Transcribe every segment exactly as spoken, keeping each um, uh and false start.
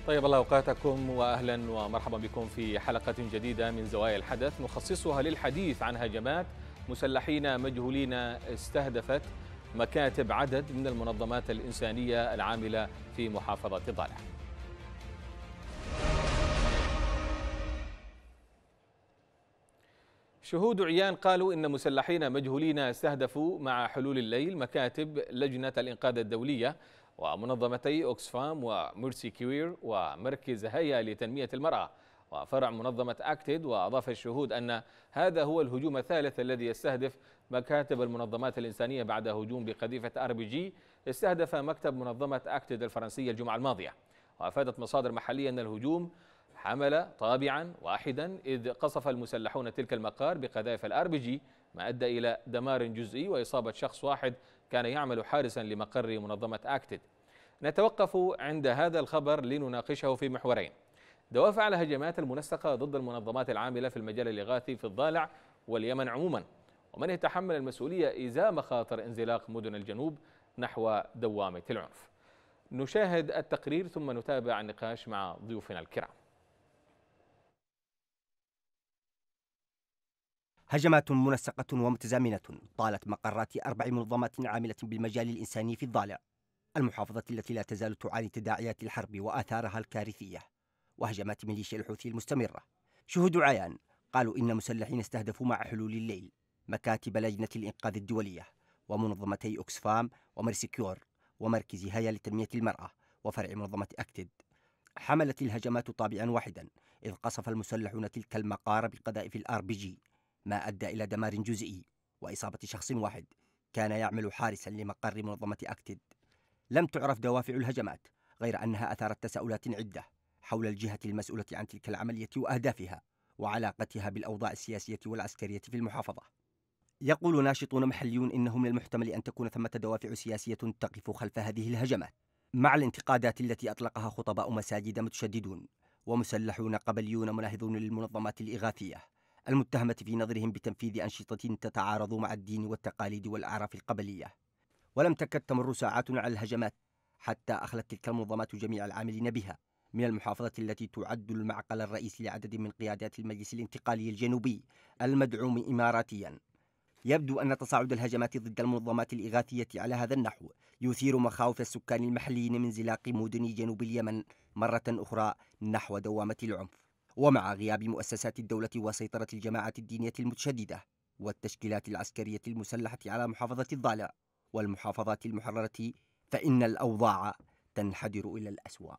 طيب الله أوقاتكم وأهلا ومرحبا بكم في حلقة جديدة من زوايا الحدث نخصصها للحديث عن هجمات مسلحين مجهولين استهدفت مكاتب عدد من المنظمات الإنسانية العاملة في محافظة الضالع. شهود عيان قالوا إن مسلحين مجهولين استهدفوا مع حلول الليل مكاتب لجنة الإنقاذ الدولية ومنظمتي أوكسفام وميرسي كوير ومركز هيا لتنمية المرأة وفرع منظمة أكتد. وأضاف الشهود أن هذا هو الهجوم الثالث الذي يستهدف مكاتب المنظمات الإنسانية بعد هجوم بقذيفة آر بي جي استهدف مكتب منظمة أكتد الفرنسية الجمعة الماضية. وأفادت مصادر محلية أن الهجوم حمل طابعا واحدا إذ قصف المسلحون تلك المقار بقذائف الآر بي جي ما أدى إلى دمار جزئي وإصابة شخص واحد كان يعمل حارسا لمقر منظمة أكتد. نتوقف عند هذا الخبر لنناقشه في محورين: دوافع الهجمات المنسقة ضد المنظمات العاملة في المجال الإغاثي في الضالع واليمن عموما، ومن يتحمل المسؤولية إزاء مخاطر انزلاق مدن الجنوب نحو دوامة العنف. نشاهد التقرير ثم نتابع النقاش مع ضيوفنا الكرام. هجمات منسقة ومتزامنة طالت مقرات أربع منظمات عاملة بالمجال الإنساني في الضالع، المحافظة التي لا تزال تعاني تداعيات الحرب وآثارها الكارثية وهجمات ميليشيا الحوثي المستمرة. شهود عيان قالوا إن مسلحين استهدفوا مع حلول الليل مكاتب لجنة الإنقاذ الدولية ومنظمتي أوكسفام وميرسيكيور ومركز هيا لتنمية المرأة وفرع منظمة أكتد. حملت الهجمات طابعا واحدا إذ قصف المسلحون تلك المقار بقذائف الآر بي جي ما أدى إلى دمار جزئي وإصابة شخص واحد كان يعمل حارسا لمقر منظمة أكتد. لم تعرف دوافع الهجمات غير أنها أثارت تساؤلات عدة حول الجهة المسؤولة عن تلك العملية وأهدافها وعلاقتها بالأوضاع السياسية والعسكرية في المحافظة. يقول ناشطون محليون إنه من المحتمل أن تكون ثمة دوافع سياسية تقف خلف هذه الهجمات، مع الانتقادات التي أطلقها خطباء مساجد متشددون ومسلحون قبليون مناهضون للمنظمات الإغاثية المتهمة في نظرهم بتنفيذ أنشطة تتعارض مع الدين والتقاليد والأعراف القبلية. ولم تكد تمر ساعات على الهجمات حتى أخلت تلك المنظمات جميع العاملين بها من المحافظة التي تعد المعقل الرئيسي لعدد من قيادات المجلس الانتقالي الجنوبي المدعوم إماراتيا. يبدو أن تصاعد الهجمات ضد المنظمات الإغاثية على هذا النحو يثير مخاوف السكان المحليين من انزلاق مدن جنوب اليمن مرة أخرى نحو دوامة العنف، ومع غياب مؤسسات الدولة وسيطرة الجماعات الدينية المتشددة والتشكيلات العسكرية المسلحة على محافظة الضالع والمحافظات المحررة، فإن الأوضاع تنحدر إلى الأسوأ.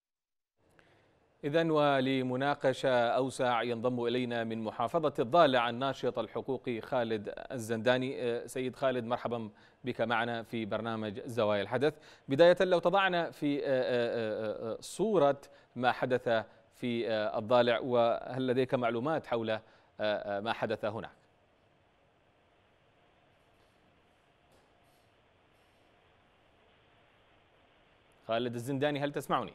إذن ولمناقشة أوسع ينضم إلينا من محافظة الضالع الناشط الحقوقي خالد الزنداني. سيد خالد، مرحبا بك معنا في برنامج زوايا الحدث. بداية لو تضعنا في صورة ما حدث في الضالع، وهل لديك معلومات حول ما حدث هناك؟ خالد الزنداني، هل تسمعني؟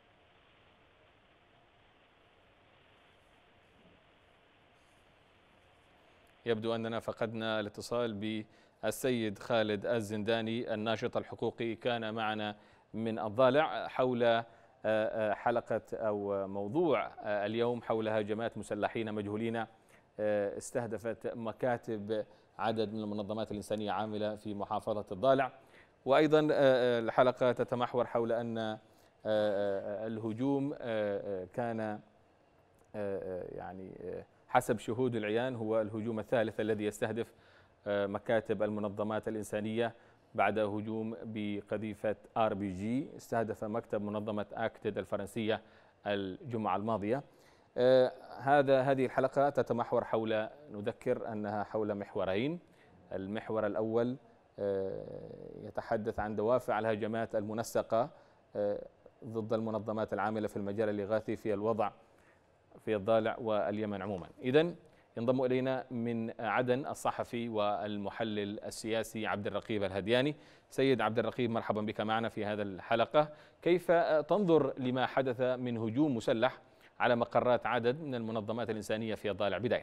يبدو أننا فقدنا الاتصال بالسيد خالد الزنداني الناشط الحقوقي، كان معنا من الضالع حول حلقة أو موضوع اليوم حول هجمات مسلحين مجهولين استهدفت مكاتب عدد من المنظمات الإنسانية عاملة في محافظة الضالع. وأيضا الحلقة تتمحور حول أن الهجوم كان يعني حسب شهود العيان هو الهجوم الثالث الذي يستهدف مكاتب المنظمات الإنسانية بعد هجوم بقذيفة آر بي جي استهدف مكتب منظمة أكتد الفرنسية الجمعة الماضية. هذا هذه الحلقة تتمحور حول، نذكر أنها حول محورين. المحور الأول يتحدث عن دوافع الهجمات المنسقة ضد المنظمات العاملة في المجال الإغاثي في الوضع في الضالع واليمن عموما. إذن ينضم إلينا من عدن الصحفي والمحلل السياسي عبد الرقيب الهدياني. سيد عبد الرقيب، مرحبا بك معنا في هذه الحلقة. كيف تنظر لما حدث من هجوم مسلح على مقرات عدد من المنظمات الإنسانية في الضالع بداية؟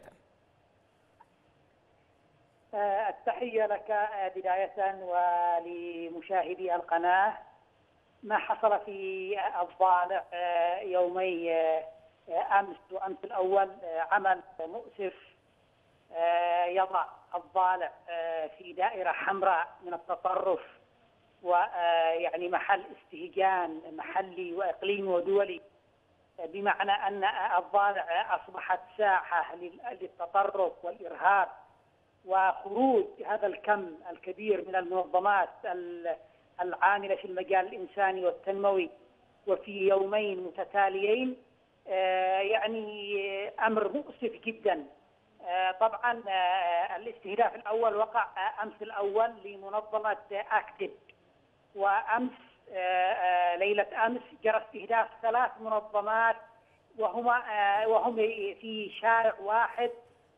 التحية لك بداية ولمشاهدي القناة. ما حصل في الضالع يومي أمس وأمس الأول عمل مؤسف يضع الضالع في دائرة حمراء من التطرف، ويعني محل استهجان محلي وإقليمي ودولي، بمعنى أن الضالع أصبحت ساحة للتطرف والإرهاب وخروج هذا الكم الكبير من المنظمات العاملة في المجال الإنساني والتنموي وفي يومين متتاليين. يعني أمر مؤسف جدا. طبعا الاستهداف الأول وقع أمس الأول لمنظمة أكتب، وأمس ليلة أمس جرى استهداف ثلاث منظمات وهما وهم في شارع واحد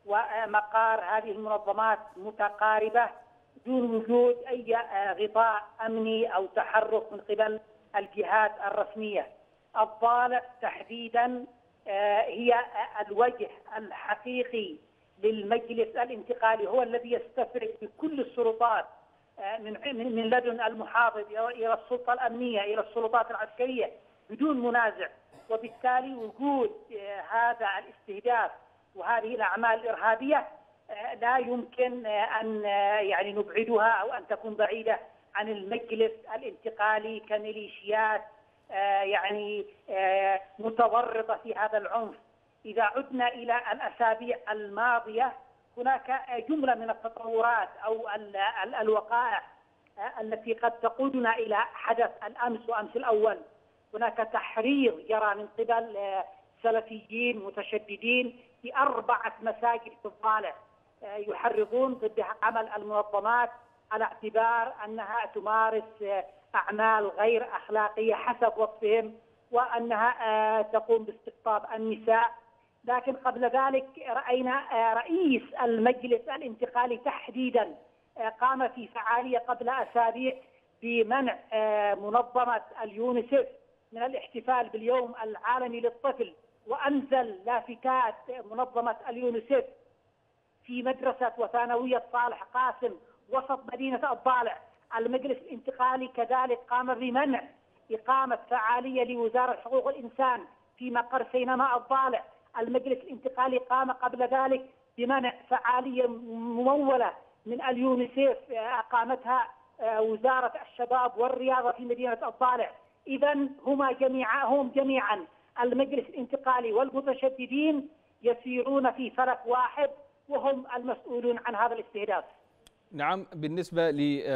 ومقار هذه المنظمات متقاربة دون وجود أي غطاء أمني أو تحرك من قبل الجهات الرسمية. الضالع تحديدا هي الوجه الحقيقي للمجلس الانتقالي، هو الذي يستفرد بكل السلطات من من لدن المحافظ إلى السلطة الأمنية إلى السلطات العسكرية بدون منازع، وبالتالي وجود هذا الاستهداف وهذه الأعمال الإرهابية لا يمكن أن يعني نبعدها أو أن تكون بعيدة عن المجلس الانتقالي كميليشيات يعني متورطة في هذا العنف. إذا عدنا إلى الأسابيع الماضية هناك جملة من التطورات أو الوقائع التي قد تقودنا إلى حدث الأمس وأمس الأول. هناك تحريض جرى من قبل سلفيين متشددين في أربعة مساجد في الضالع، يحرضون ضد عمل المنظمات على اعتبار أنها تمارس أعمال غير أخلاقية حسب وصفهم، وأنها تقوم باستقطاب النساء. لكن قبل ذلك رأينا رئيس المجلس الانتقالي تحديدا قام في فعالية قبل أسابيع بمنع منظمة اليونيسف من الاحتفال باليوم العالمي للطفل، وأنزل لافتات منظمة اليونيسف في مدرسة وثانوية صالح قاسم وسط مدينة الضالع. المجلس الانتقالي كذلك قام بمنع إقامة فعالية لوزارة حقوق الإنسان في مقر سينما الضالع. المجلس الانتقالي قام قبل ذلك بمنع فعالية ممولة من اليونيسف أقامتها وزارة الشباب والرياضة في مدينة الضالع. إذا هما جميعا هم جميعا المجلس الانتقالي والمتشددين يسيرون في فلك واحد وهم المسؤولون عن هذا الاستهداف. نعم، بالنسبة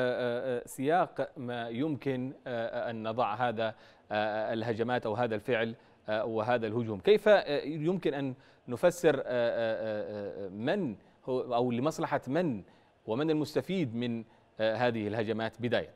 لسياق ما يمكن أن نضع هذا الهجمات أو هذا الفعل وهذا الهجوم، كيف يمكن أن نفسر من هو أو لمصلحة من ومن المستفيد من هذه الهجمات بداية؟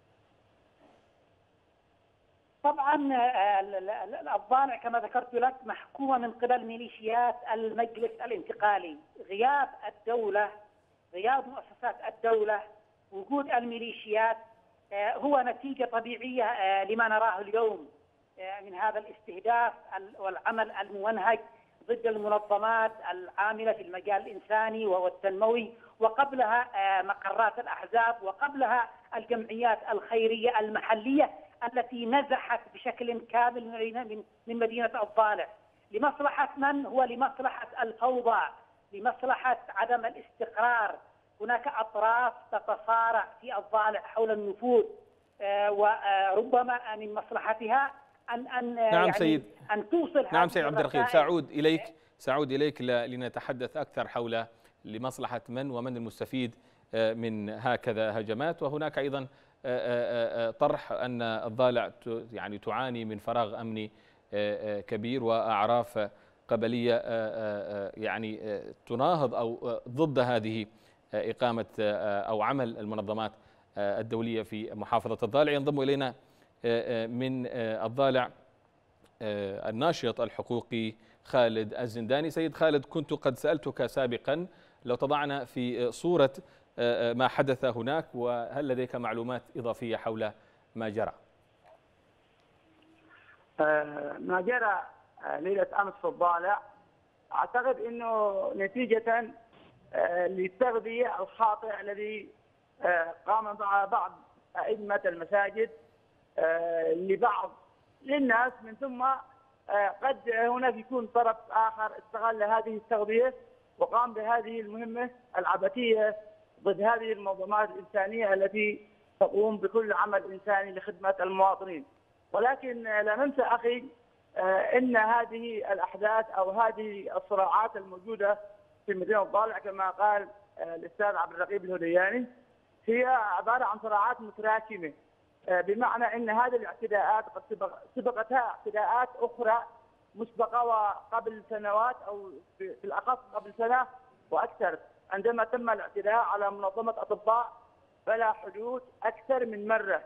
طبعا الضالع كما ذكرت لك محكومة من قبل ميليشيات المجلس الانتقالي. غياب الدولة، غياب مؤسسات الدولة، وجود الميليشيات هو نتيجة طبيعية لما نراه اليوم من هذا الاستهداف والعمل الممنهج ضد المنظمات العاملة في المجال الإنساني والتنموي، وقبلها مقرات الأحزاب، وقبلها الجمعيات الخيرية المحلية التي نزحت بشكل كامل من من مدينة الضالع. لمصلحة من؟ هو لمصلحة الفوضى، لمصلحة عدم الاستقرار. هناك أطراف تتصارع في الضالع حول النفوذ، وربما من مصلحتها أن أن نعم يعني سيد أن توصل. نعم سيد عبد الرقيب، سأعود إليك سأعود إليك لنتحدث أكثر حول لمصلحة من ومن المستفيد من هكذا هجمات. وهناك أيضا طرح أن الضالع يعني تعاني من فراغ أمني كبير وأعراف قبلية يعني تناهض أو ضد هذه إقامة أو عمل المنظمات الدولية في محافظة الضالع. ينضم إلينا من الضالع الناشط الحقوقي خالد الزنداني. سيد خالد، كنت قد سألتك سابقا لو تضعنا في صورة ما حدث هناك، وهل لديك معلومات إضافية حول ما جرى؟ ما جرى ليلة أمس في الضالع أعتقد أنه نتيجة للتغذية الخاطئة الذي قام مع بعض أئمة المساجد لبعض للناس، من ثم قد هناك يكون طرف آخر استغل هذه التغذية وقام بهذه المهمة العبثية ضد هذه المنظمات الإنسانية التي تقوم بكل عمل إنساني لخدمة المواطنين. ولكن لا ننسى أخي أن هذه الأحداث أو هذه الصراعات الموجودة في مدينة الضالع كما قال الأستاذ عبد الرقيب الهذياني هي عبارة عن صراعات متراكمة، بمعنى أن هذه الاعتداءات قد سبقتها اعتداءات أخرى مسبقة وقبل سنوات أو في الأخص قبل سنة وأكثر، عندما تم الاعتداء على منظمة أطباء بلا حدود أكثر من مرة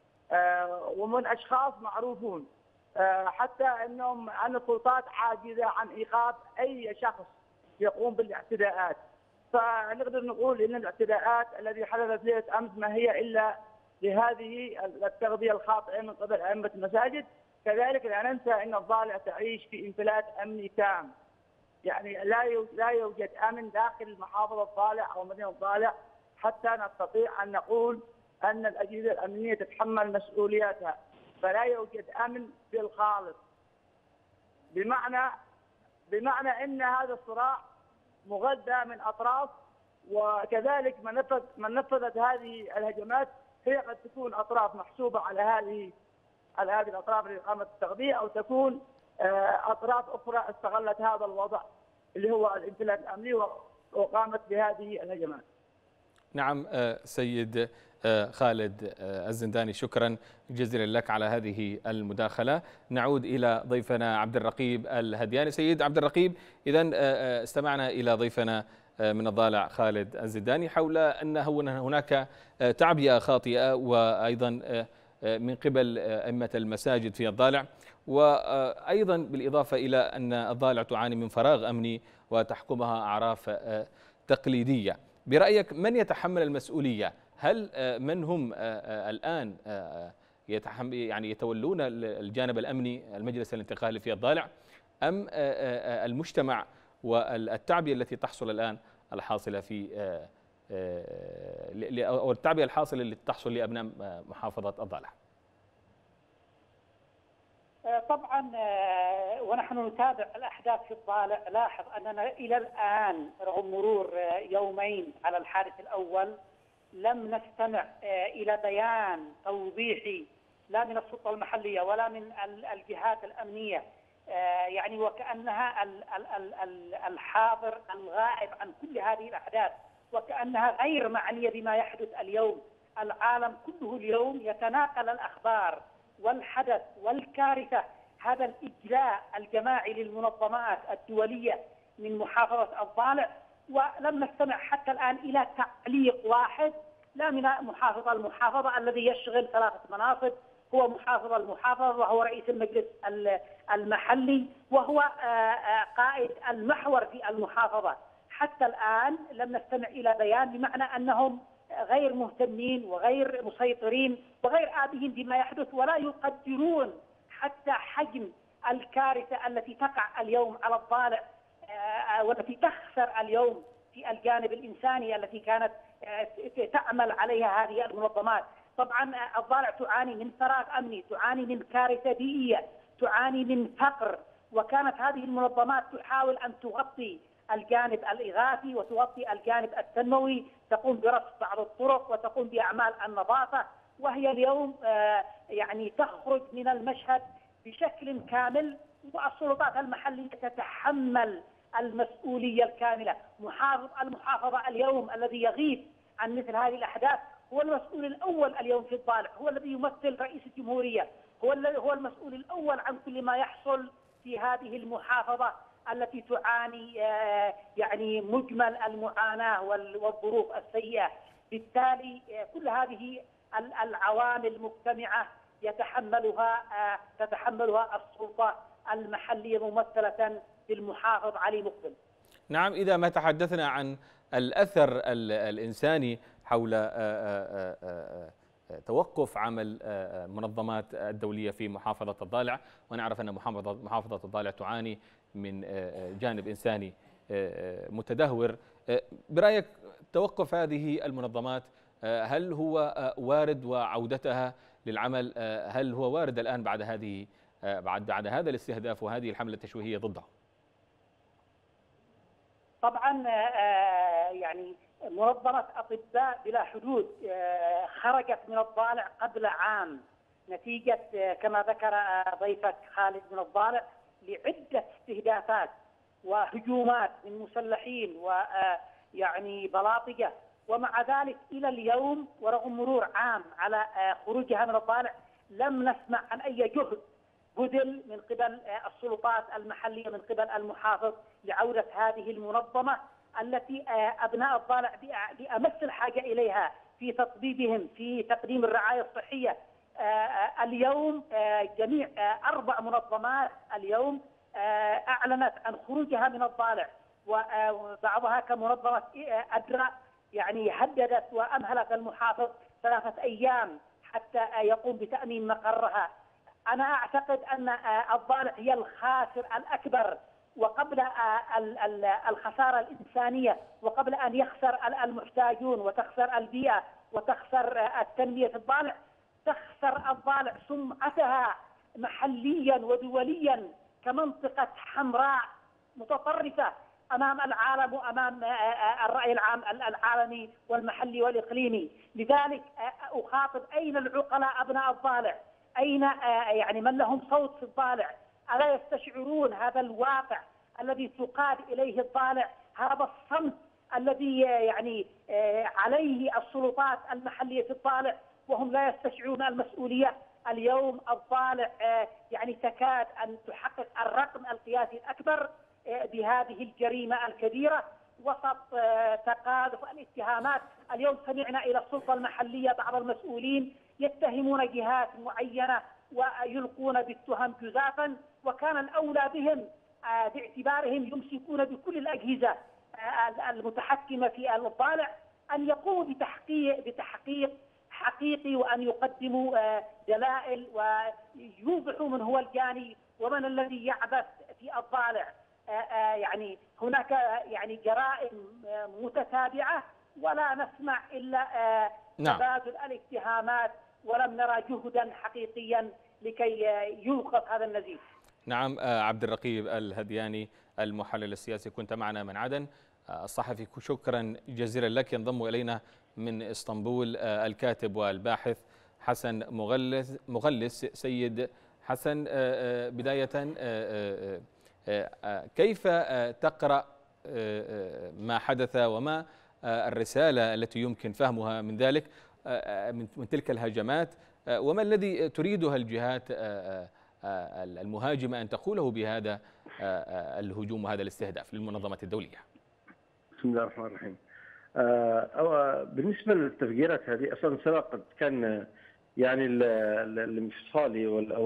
ومن أشخاص معروفون، حتى أنهم أن السلطات عاجزة عن إيقاف أي شخص يقوم بالاعتداءات. فنقدر نقول أن الاعتداءات التي حدثت ليلة أمس ما هي إلا لهذه التغذية الخاطئة من قبل أئمة المساجد. كذلك لا ننسى أن الضالع تعيش في انفلات أمني تام، يعني لا لا يوجد أمن داخل محافظة الضالع أو مدينة الضالع حتى نستطيع أن نقول أن الأجهزة الأمنية تتحمل مسؤولياتها، فلا يوجد أمن بالخالص، بمعنى بمعنى أن هذا الصراع مغذى من أطراف، وكذلك من نفذ من نفذت هذه الهجمات هي قد تكون أطراف محسوبة على هذه على هذه الأطراف اللي قامت بالتغذية، أو تكون أطراف أخرى استغلت هذا الوضع اللي هو الانفلات الأمني وقامت بهذه الهجمات. نعم سيد خالد الزنداني، شكرا جزيلا لك على هذه المداخلة. نعود إلى ضيفنا عبد الرقيب الهذياني. سيد عبد الرقيب، إذن استمعنا إلى ضيفنا من الضالع خالد الزنداني حول أن هناك تعبئة خاطئة وأيضا من قبل أئمة المساجد في الضالع، وأيضا بالإضافة إلى أن الضالع تعاني من فراغ أمني وتحكمها أعراف تقليدية. برأيك من يتحمل المسؤولية؟ هل من هم الآن يتحمل يعني يتولون الجانب الأمني المجلس الانتقالي في الضالع، أم المجتمع والتعبئة التي تحصل الآن الحاصلة في أو التعبئة الحاصلة التي تحصل لأبناء محافظة الضالع؟ طبعا ونحن نتابع الأحداث في الضالع، لاحظ أننا إلى الآن رغم مرور يومين على الحادث الأول لم نستمع إلى بيان توضيحي لا من السلطة المحلية ولا من الجهات الأمنية، يعني وكأنها الحاضر الغائب عن كل هذه الأحداث، وكأنها غير معنية بما يحدث اليوم. العالم كله اليوم يتناقل الأخبار والحدث والكارثة، هذا الإجلاء الجماعي للمنظمات الدولية من محافظة الضالع، ولم نستمع حتى الآن إلى تعليق واحد لا من محافظ المحافظة الذي يشغل ثلاثة مناصب، هو محافظ المحافظة وهو رئيس المجلس المحلي وهو قائد المحور في المحافظة. حتى الآن لم نستمع إلى بيان، بمعنى أنهم غير مهتمين وغير مسيطرين وغير آبهين بما يحدث، ولا يقدرون حتى حجم الكارثة التي تقع اليوم على الضالع والتي تخسر اليوم في الجانب الإنساني التي كانت تعمل عليها هذه المنظمات. طبعا الضالع تعاني من فراغ أمني، تعاني من كارثة بيئية، تعاني من فقر، وكانت هذه المنظمات تحاول أن تغطي الجانب الإغاثي وتغطي الجانب التنموي، تقوم برصف بعض الطرق وتقوم بأعمال النظافة، وهي اليوم يعني تخرج من المشهد بشكل كامل، والسلطات المحلية تتحمل المسؤولية الكاملة. محافظ المحافظة اليوم الذي يغيب عن مثل هذه الأحداث هو المسؤول الأول اليوم في الضالع، هو الذي يمثل رئيس الجمهورية، هو هو المسؤول الأول عن كل ما يحصل في هذه المحافظة التي تعاني يعني مجمل المعاناة والظروف السيئة. بالتالي كل هذه العوامل مجتمعة يتحملها تتحملها السلطة المحلية ممثلة بالمحافظ علي مقبل. نعم، إذا ما تحدثنا عن الأثر الإنساني حول توقف عمل المنظمات الدولية في محافظة الضالع، ونعرف أن محافظة محافظة الضالع تعاني من جانب إنساني متدهور، برأيك توقف هذه المنظمات هل هو وارد وعودتها للعمل. هل هو وارد الآن بعد هذه بعد بعد هذا الاستهداف وهذه الحملة التشويهية ضده؟ طبعا يعني منظمة أطباء بلا حدود خرجت من الضالع قبل عام نتيجة كما ذكر ضيفك خالد من الضالع لعدة استهدافات وهجومات من مسلحين ويعني بلاطجة، ومع ذلك إلى اليوم ورغم مرور عام على خروجها من الضالع لم نسمع عن أي جهد بذل من قبل السلطات المحلية من قبل المحافظ لعودة هذه المنظمة التي أبناء الضالع بأمس الحاجة إليها في تطبيبهم في تقديم الرعاية الصحية. اليوم جميع أربع منظمات اليوم أعلنت عن خروجها من الضالع، وبعضها كمنظمة أدرى يعني هددت وأمهلت المحافظ ثلاثة أيام حتى يقوم بتأمين مقرها. أنا أعتقد أن الضالع هي الخاسر الأكبر، وقبل الخسارة الإنسانية وقبل أن يخسر المحتاجون وتخسر البيئة وتخسر التنمية في الضالع، تخسر الضالع سمعتها محليا ودوليا كمنطقة حمراء متطرفة أمام العالم وأمام الرأي العام العالمي والمحلي والإقليمي. لذلك أخاطب أين العقلاء أبناء الضالع؟ أين يعني من لهم صوت في الضالع؟ ألا يستشعرون هذا الواقع الذي تقاد إليه الضالع، هذا الصمت الذي يعني عليه السلطات المحلية في الضالع وهم لا يستشعرون المسؤولية؟ اليوم الضالع يعني تكاد أن تحقق الرقم القياسي الأكبر بهذه الجريمة الكبيرة وسط تقاذف الاتهامات. اليوم سمعنا إلى السلطة المحلية بعض المسؤولين يتهمون جهات معينة ويلقون بالتهم جزافا، وكان الأولى بهم باعتبارهم يمسكون بكل الأجهزة المتحكمة في الضالع أن يقوموا بتحقيق بتحقيق حقيقي وأن يقدموا دلائل ويوضحوا من هو الجاني ومن الذي يعبث في الضالع. يعني هناك يعني جرائم متتابعة ولا نسمع إلا تبادل الاتهامات، ولم نرى جهدا حقيقيا لكي يوقف هذا النزيف. نعم، عبد الرقيب الهدياني المحلل السياسي كنت معنا من عدن. الصحفي شكرا جزيلا لك. ينضم إلينا من اسطنبول الكاتب والباحث حسن مغلس مغلس سيد حسن، بداية كيف تقرأ ما حدث وما الرسالة التي يمكن فهمها من ذلك من تلك الهجمات، وما الذي تريدها الجهات المهاجمة أن تقوله بهذا الهجوم وهذا الاستهداف للمنظمة الدولية؟ بسم الله الرحمن الرحيم. أو بالنسبة للتفجيرات هذه أصلا سبق كان يعني الانفصالي أو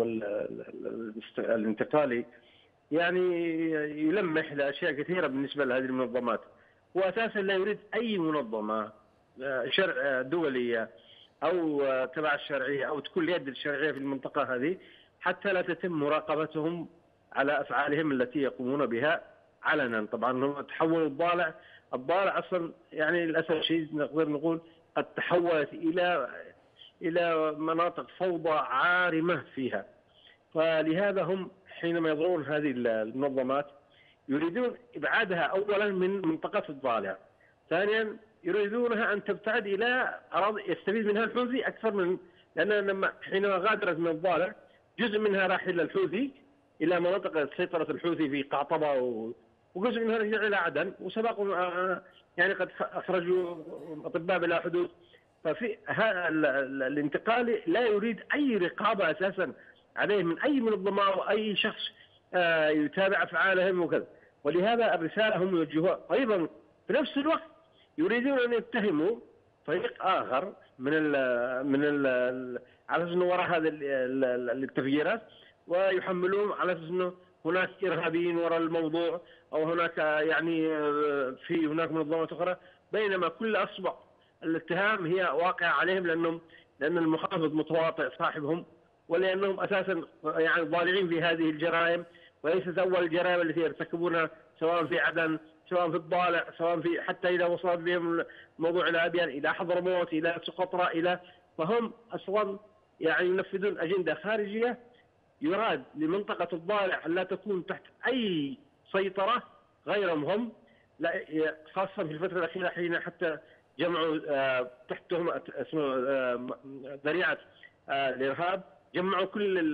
الانتقالي يعني يلمح لأشياء كثيرة بالنسبة لهذه المنظمات، وأساسا لا يريد أي منظمة شرع دولية أو تبع الشرعية أو تكون اليد الشرعية في المنطقة هذه حتى لا تتم مراقبتهم على أفعالهم التي يقومون بها علنا. طبعا هم تحولوا الضالع الضالع أصلا يعني للأسف الشديد نقدر نقول قد تحولت إلى إلى مناطق فوضى عارمة فيها، فلهذا هم حينما يضرون هذه المنظمات يريدون إبعادها أولا من منطقة الضالع، ثانيا يريدونها أن تبتعد إلى أراضي يستفيد منها الحوثي أكثر من، لأن لما حينما غادرت من الضالع جزء منها راح إلى الحوثي إلى مناطق سيطرة الحوثي في قعطبة، وجزء منها رجع إلى عدن، وسبقوا يعني قد أخرجوا أطباء بلا حدود. ففي هذا الانتقالي لا يريد أي رقابة أساسا عليه من أي منظمة أو أي شخص يتابع أفعالهم وكذا، ولهذا الرسالة هم يوجهوها. أيضا في نفس الوقت يريدون أن يتهموا فريق آخر من ال من ال على أساس أنه وراء هذه التفجيرات، ويحملون على أساس أنه هناك إرهابيين وراء الموضوع أو هناك يعني في هناك منظمات أخرى، بينما كل أصبع الاتهام هي واقعة عليهم لأنهم لأن المحافظ متواطئ صاحبهم، ولأنهم أساسا يعني ضالعين في هذه الجرائم، وليست أول الجرائم التي يرتكبونها سواء في عدن سواء في الضالع سواء في حتى إذا وصلت بهم الموضوع إلى أبيان إلى حضرموت إلى سقطرى إلى، فهم أصلا يعني ينفذون أجندة خارجية يراد لمنطقة الضالع أن لا تكون تحت أي سيطرة غيرهم هم، لا خاصة في الفترة الأخيرة حين حتى جمعوا تحت تهمة اسمه ذريعة الإرهاب، جمعوا كل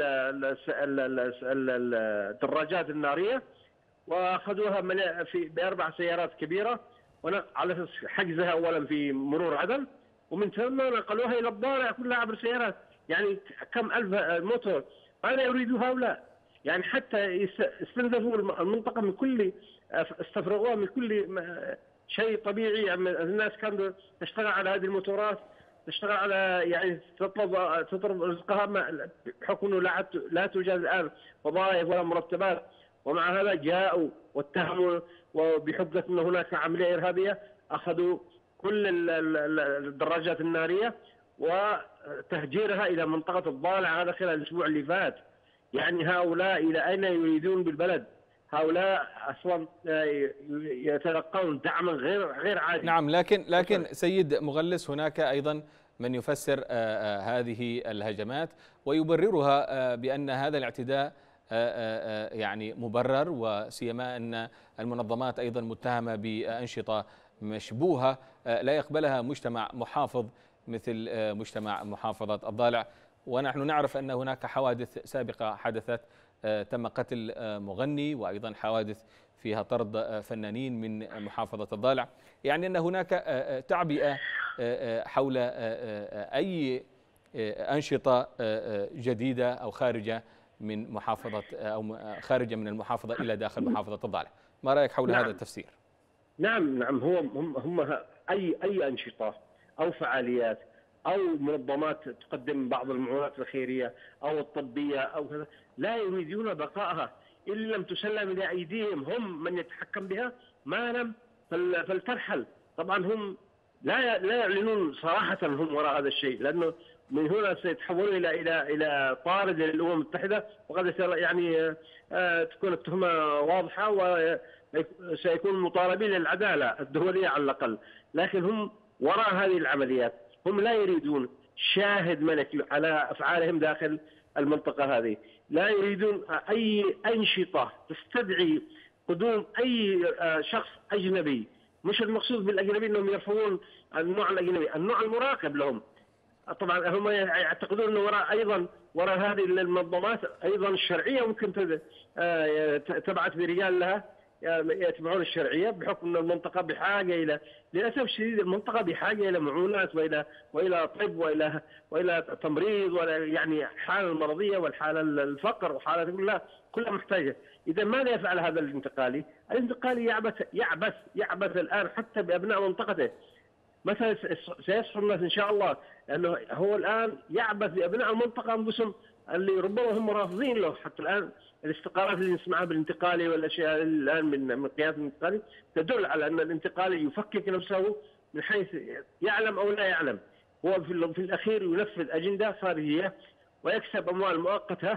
الدراجات النارية وأخذوها في بأربع سيارات كبيرة على أساس حجزها أولا في مرور عدن، ومن ثم نقلوها إلى الضالع كلها عبر سيارات. يعني كم ألف موتور. ماذا يريد هؤلاء؟ يعني حتى استنزفوا المنطقة من كل، استفرغوها من كل شيء طبيعي. يعني الناس كانت تشتغل على هذه الموتورات، تشتغل على يعني تطلب تطلب رزقها بحكم انه لا لا توجد الان وظائف ولا مرتبات، ومع هذا جاءوا واتهموا وبحجة ان هناك عملية ارهابية، اخذوا كل الدراجات النارية وتهجيرها الى منطقة الضالع هذا خلال الاسبوع اللي فات. يعني هؤلاء الى اين يريدون بالبلد؟ هؤلاء اصلا يتلقون دعما غير غير عادي. نعم، لكن لكن سيد مغلس هناك ايضا من يفسر هذه الهجمات ويبررها بان هذا الاعتداء يعني مبرر، وسيما ان المنظمات ايضا متهمه بانشطه مشبوهه لا يقبلها مجتمع محافظ مثل مجتمع محافظه الضالع. ونحن نعرف ان هناك حوادث سابقه حدثت، تم قتل مغني وأيضا حوادث فيها طرد فنانين من محافظة الضالع. يعني أن هناك تعبئة حول أي أنشطة جديدة أو خارجة من محافظة أو خارجة من المحافظة إلى داخل محافظة الضالع. ما رأيك حول نعم. هذا التفسير؟ نعم نعم هو هم, هم أي أي أنشطة أو فعاليات أو منظمات تقدم بعض المعونات الخيرية أو الطبية أو كذا لا يريدون بقائها إن لم تسلم إلى أيديهم هم من يتحكم بها، ما لم فلترحل. طبعا هم لا لا يعلنون صراحة هم وراء هذا الشيء، لأنه من هنا سيتحولون إلى إلى إلى طارد للأمم المتحدة، وقد يعني تكون التهمة واضحة وسيكون مطالبين للعدالة الدولية على الأقل. لكن هم وراء هذه العمليات، هم لا يريدون شاهد ملكي على أفعالهم داخل المنطقة هذه، لا يريدون أي أنشطة تستدعي قدوم أي شخص أجنبي. مش المقصود بالأجنبي أنهم يرفضون النوع الأجنبي، النوع المراقب لهم. طبعا هم يعتقدون أنه وراء أيضا وراء هذه المنظمات أيضا الشرعية ممكن تبعث برجال لها يتبعون الشرعية، بحكم أن المنطقة بحاجة إلى، للأسف الشديد المنطقة بحاجة إلى معونات وإلى وإلى طب وإلى وإلى تمريض، ولا يعني حالة المرضية والحالة الفقر وحالة كلها كلها محتاجة. إذا ماذا يفعل هذا الانتقالي؟ الانتقالي يعبث يعبث يعبث الآن حتى بأبناء منطقته. مثلا سيصحوا الناس إن شاء الله، لأنه هو الآن يعبث بأبناء المنطقة أنفسهم اللي ربما هم رافضين له. حتى الآن الاستقالات اللي نسمعها بالانتقالي والاشياء الان من من قياده الانتقالي تدل على ان الانتقالي يفكك نفسه من حيث يعلم او لا يعلم. هو في الاخير ينفذ اجنده خارجيه ويكسب اموال مؤقته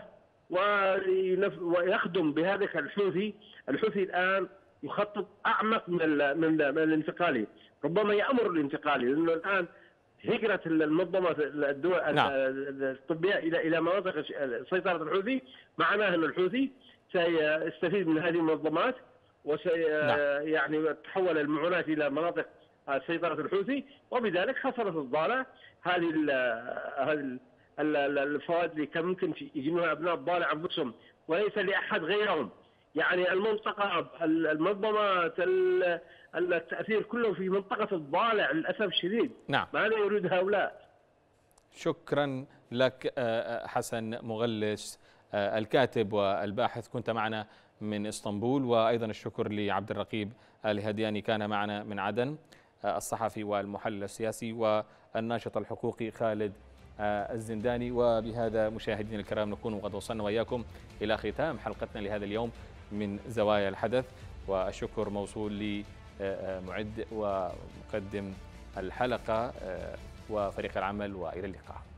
ويخدم بهذا الحوثي. الحوثي الان يخطط اعمق من من الانتقالي، ربما يامر الانتقالي، لانه الان هجرة المنظمات الدول نعم. الطبية إلى إلى مناطق سيطرة الحوثي، معناه أن الحوثي سيستفيد من هذه المنظمات وسي نعم. يعني تحول المعونات إلى مناطق سيطرة الحوثي، وبذلك خسرت الضالع هذه هذه الفوائد اللي كان ممكن يجنوها أبناء الضالع أنفسهم وليس لأحد غيرهم. يعني المنطقة المنظمات التأثير كله في منطقة الضالع للأسف الشديد. نعم. ماذا يريد هؤلاء؟ شكرا لك حسن مغلس الكاتب والباحث، كنت معنا من اسطنبول. وأيضا الشكر لعبد الرقيب الهدياني كان معنا من عدن، الصحفي والمحلل السياسي، والناشط الحقوقي خالد الزنداني. وبهذا مشاهدينا الكرام نكون قد وصلنا وإياكم إلى ختام حلقتنا لهذا اليوم من زوايا الحدث، والشكر موصول لمعد ومقدم الحلقة وفريق العمل، وإلى اللقاء.